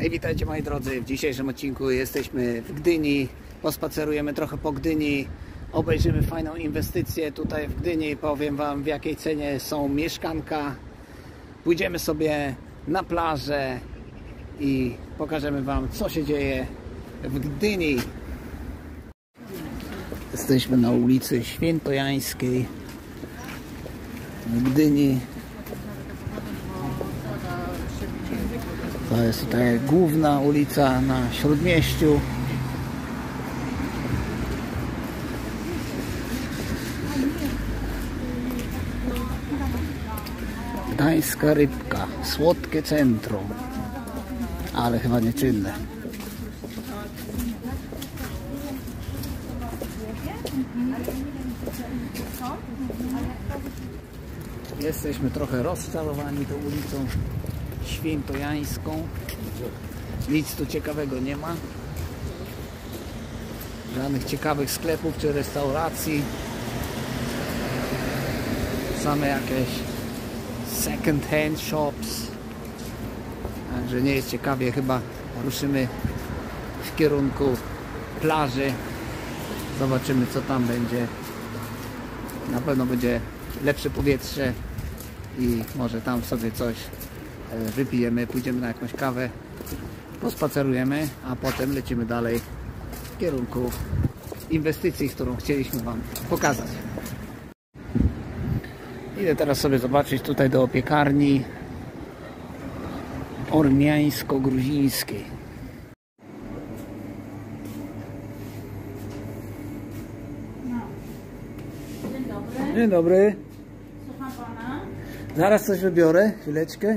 Hej, witajcie moi drodzy. W dzisiejszym odcinku jesteśmy w Gdyni. Pospacerujemy trochę po Gdyni. Obejrzymy fajną inwestycję tutaj w Gdyni. Powiem wam, w jakiej cenie są mieszkanka. Pójdziemy sobie na plażę i pokażemy wam, co się dzieje w Gdyni. Jesteśmy na ulicy Świętojańskiej w Gdyni. To jest tutaj główna ulica na Śródmieściu. Gdańska Rybka, słodkie centrum, ale chyba nieczynne. Jesteśmy trochę rozczarowani tą ulicą Świętojańską. Nic tu ciekawego nie ma. Żadnych ciekawych sklepów czy restauracji. Same jakieś second hand shops. Także nie jest ciekawie. Chyba ruszymy w kierunku plaży. Zobaczymy, co tam będzie. Na pewno będzie lepsze powietrze i może tam sobie coś wypijemy, pójdziemy na jakąś kawę, pospacerujemy, a potem lecimy dalej w kierunku inwestycji, którą chcieliśmy wam pokazać. Idę teraz sobie zobaczyć tutaj do piekarni ormiańsko-gruzińskiej. Dzień dobry. Dzień dobry. Słucham pana. Zaraz coś wybiorę, chwileczkę.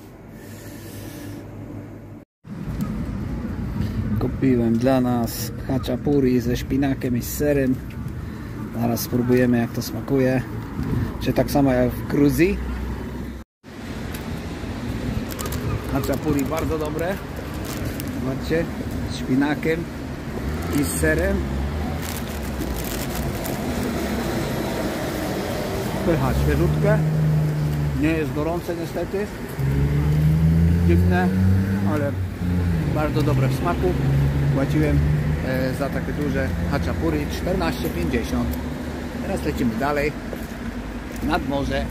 Kupiłem dla nas haczapuri ze szpinakiem i z serem. Zaraz spróbujemy, jak to smakuje. Czy tak samo jak w Gruzji. Haczapuri bardzo dobre. Zobaczcie, z szpinakiem i z serem. Pycha, świeżutkie. Nie jest gorące niestety. Dziwne, ale bardzo dobre w smaku. Płaciłem za takie duże haczapuri 14,50. Teraz lecimy dalej nad morze.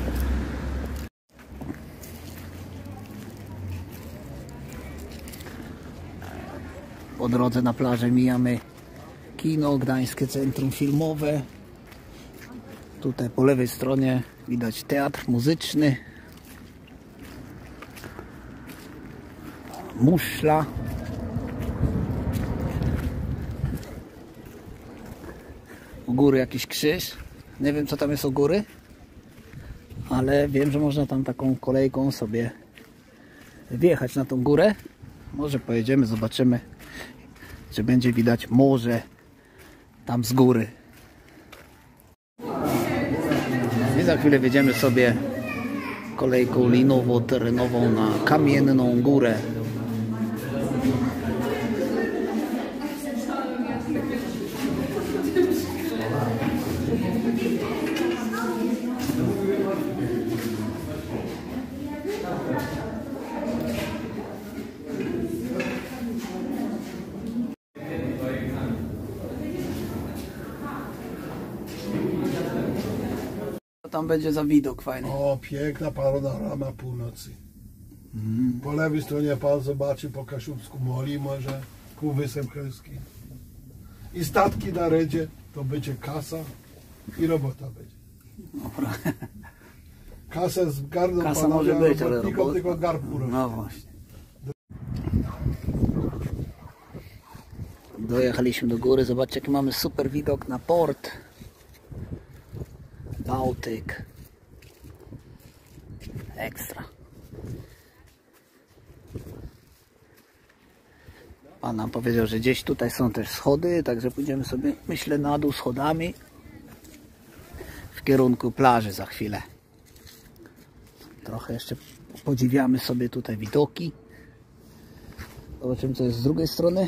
Po drodze na plażę mijamy kino, Gdańskie Centrum Filmowe. Tutaj po lewej stronie widać teatr muzyczny. Muszla. U góry jakiś krzyż. Nie wiem, co tam jest u góry, ale wiem, że można tam taką kolejką sobie wjechać na tą górę. Może pojedziemy, zobaczymy, czy będzie widać morze tam z góry. I za chwilę wjedziemy sobie kolejką linowo-terenową na Kamienną Górę. Tam będzie za widok fajny. O, piękna panorama północy. Po lewej stronie pan zobaczy po Kaszubsku Moli, może Półwysep Helski. I statki na redzie, to będzie kasa i robota będzie. Dobra. Kasę zgarną Kasa panowie, może być, ale robotnikom tylko garbu rośnie. No właśnie. Dojechaliśmy do góry, zobaczcie, jaki mamy super widok na port. Bałtyk. Ekstra. Pan nam powiedział, że gdzieś tutaj są też schody, także pójdziemy sobie, myślę, na dół schodami w kierunku plaży za chwilę. Trochę jeszcze podziwiamy sobie tutaj widoki. Zobaczymy, co jest z drugiej strony.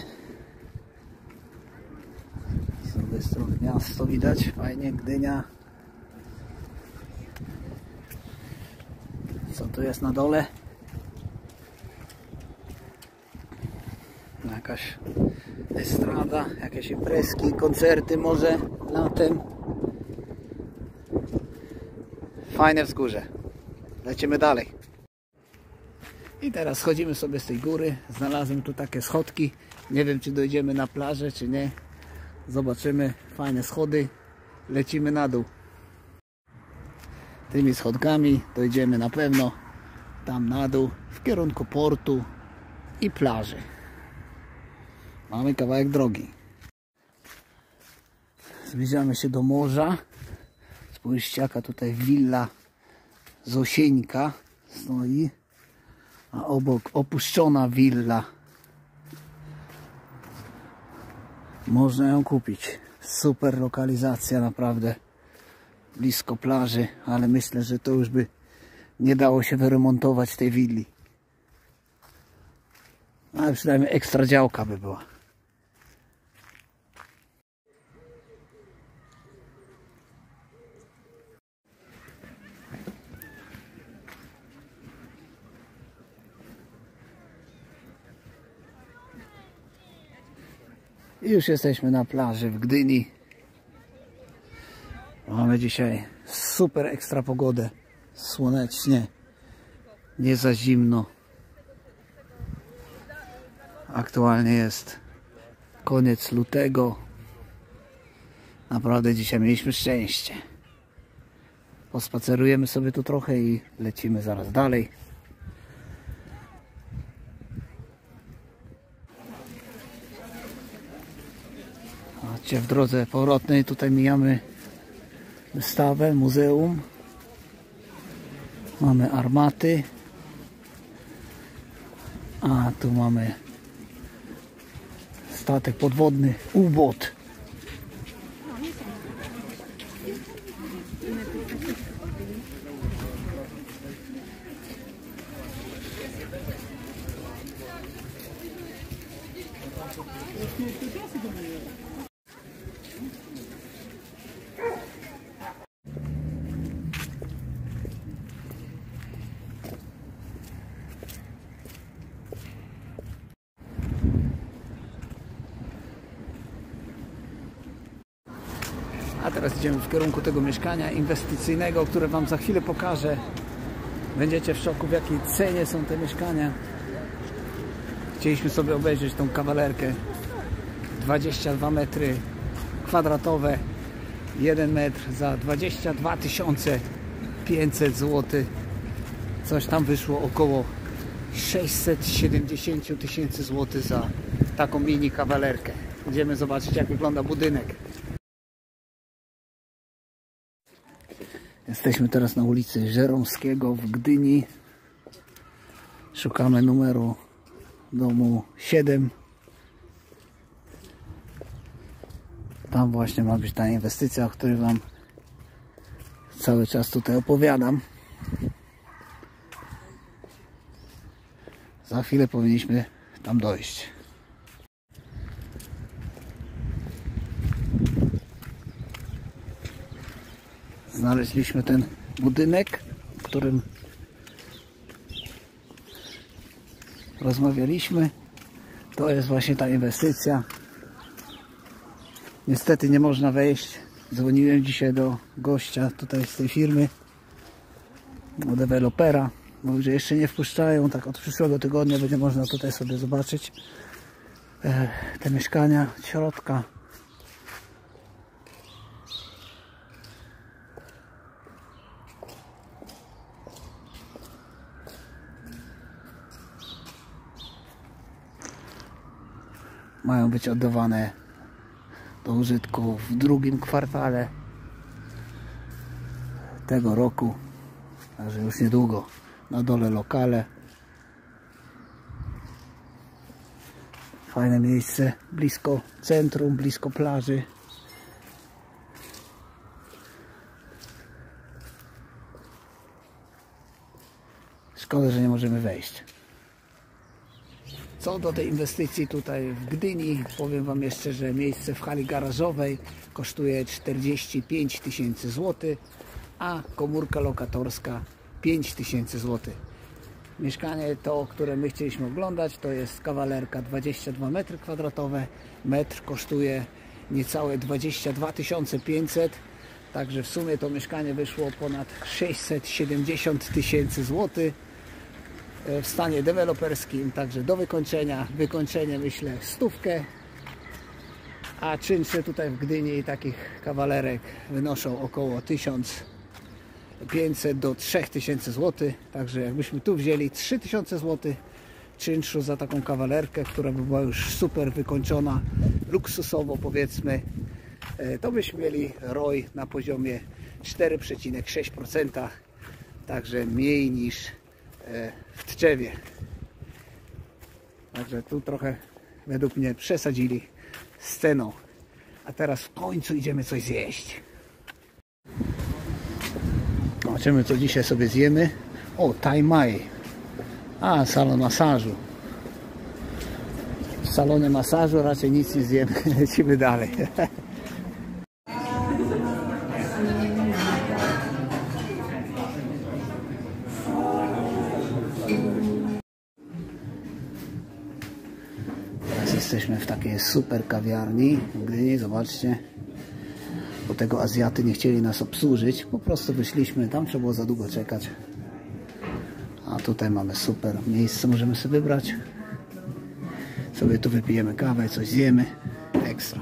Z drugiej strony miasto widać, fajnie, Gdynia. Co tu jest na dole? jakaś estrada, jakieś imprezki, koncerty może latem. Fajne wzgórze. Lecimy dalej. I teraz schodzimy sobie z tej góry. Znalazłem tu takie schodki. Nie wiem, czy dojdziemy na plażę, czy nie. Zobaczymy. Fajne schody. Lecimy na dół. Tymi schodkami dojdziemy na pewno tam na dół, w kierunku portu i plaży. Mamy kawałek drogi. Zbliżamy się do morza. Spójrzcie, jaka tutaj willa Zosieńka stoi, a obok opuszczona willa. Można ją kupić. Super lokalizacja, naprawdę blisko plaży, ale myślę, że to już by nie dało się wyremontować tej willi. Ale przynajmniej ekstra działka by była. I już jesteśmy na plaży w Gdyni. Mamy dzisiaj super ekstra pogodę. Słonecznie, nie za zimno. Aktualnie jest koniec lutego. Naprawdę dzisiaj mieliśmy szczęście. Pospacerujemy sobie tu trochę i lecimy zaraz dalej. Chodźcie, w drodze powrotnej tutaj mijamy wystawę, muzeum. Mamy armaty. A tu mamy statek podwodny, U-boat. A teraz idziemy w kierunku tego mieszkania inwestycyjnego, które Wam za chwilę pokażę. Będziecie w szoku, w jakiej cenie są te mieszkania. Chcieliśmy sobie obejrzeć tą kawalerkę. 22 metry kwadratowe, 1 metr za 22 500 zł. Coś tam wyszło około 670 000 zł za taką mini kawalerkę. Idziemy zobaczyć, jak wygląda budynek. Jesteśmy teraz na ulicy Żeromskiego w Gdyni. Szukamy numeru domu 7. Tam właśnie ma być ta inwestycja, o której Wam cały czas tutaj opowiadam. Za chwilę powinniśmy tam dojść. Znaleźliśmy ten budynek, o którym rozmawialiśmy. To jest właśnie ta inwestycja. Niestety nie można wejść. Dzwoniłem dzisiaj do gościa tutaj z tej firmy, do dewelopera. Mówił, że jeszcze nie wpuszczają. Tak od przyszłego tygodnia będzie można tutaj sobie zobaczyć te mieszkania od środka. Mają być oddawane do użytku w drugim kwartale tego roku, także już niedługo. Na dole lokale. Fajne miejsce, blisko centrum, blisko plaży. Szkoda, że nie możemy wejść. Co do tej inwestycji tutaj w Gdyni, powiem Wam jeszcze, że miejsce w hali garażowej kosztuje 45 000 zł, a komórka lokatorska 5 000 zł. Mieszkanie to, które my chcieliśmy oglądać, to jest kawalerka 22 m2. Metr kosztuje niecałe 22 500. Także w sumie to mieszkanie wyszło ponad 670 000 złotych w stanie deweloperskim. Także do wykończenie myślę 100. A czynsze tutaj w Gdyni takich kawalerek wynoszą około 1500 do 3000 zł. Także jakbyśmy tu wzięli 3000 zł czynszu za taką kawalerkę, która by była już super wykończona, luksusowo powiedzmy, to byśmy mieli ROI na poziomie 4,6%. Także mniej niż w Tczewie. Także tu trochę według mnie przesadzili z ceną. A teraz w końcu idziemy coś zjeść. Zobaczymy, co dzisiaj sobie zjemy. O, Thai Mai. A, salon masażu. W salonie masażu raczej nic nie zjemy. Lecimy dalej. Teraz jesteśmy w takiej super kawiarni w Gdyni. Zobaczcie. Bo tego Azjaty nie chcieli nas obsłużyć. Po prostu wyszliśmy. Tam trzeba było za długo czekać. A tutaj mamy super miejsce. Możemy sobie wybrać. Sobie tu wypijemy kawę, coś zjemy. Ekstra.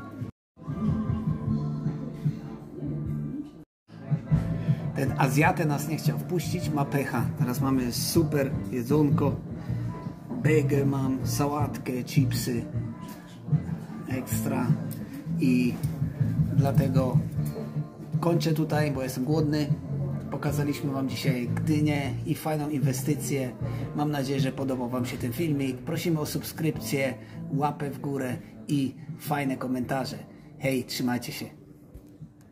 Ten Azjatę nas nie chciał wpuścić. Ma pecha. Teraz mamy super jedzonko. Burger mam, sałatkę, chipsy. Ekstra. I dlatego kończę tutaj, bo jestem głodny. Pokazaliśmy Wam dzisiaj Gdynię i fajną inwestycję. Mam nadzieję, że podobał Wam się ten filmik. Prosimy o subskrypcję, łapę w górę i fajne komentarze. Hej, trzymajcie się.